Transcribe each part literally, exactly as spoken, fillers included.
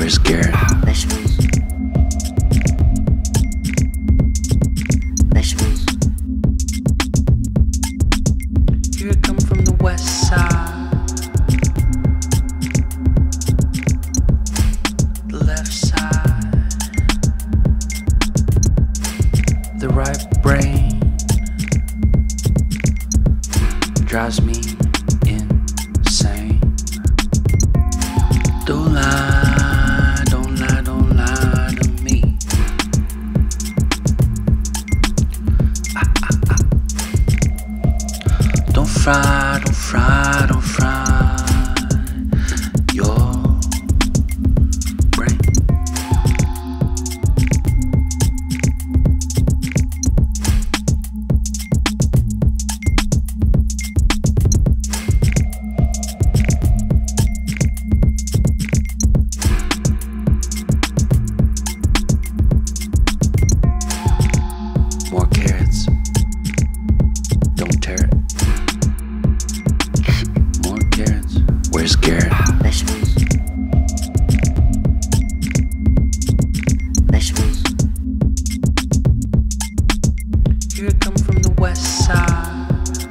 Where's Garrett? Vegetables. Vegetables. Here I come from the west side, the left side, the right brain drives me insane. Don't lie, don't lie, don't lie to me. Ah, ah, ah. Don't fry, don't fry, don't fry your brain. More carrots, don't tear it. More carrots. Where's Garrett? Vegetables. Vegetables. Here I come from the west side,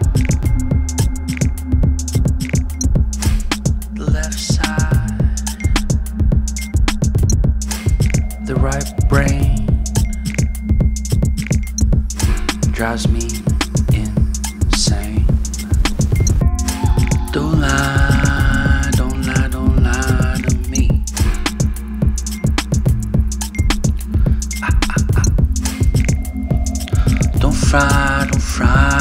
the left side, the right brain drives me insane. Don't lie, don't lie, don't lie to me. Ah, ah, ah. Don't fry, don't fry,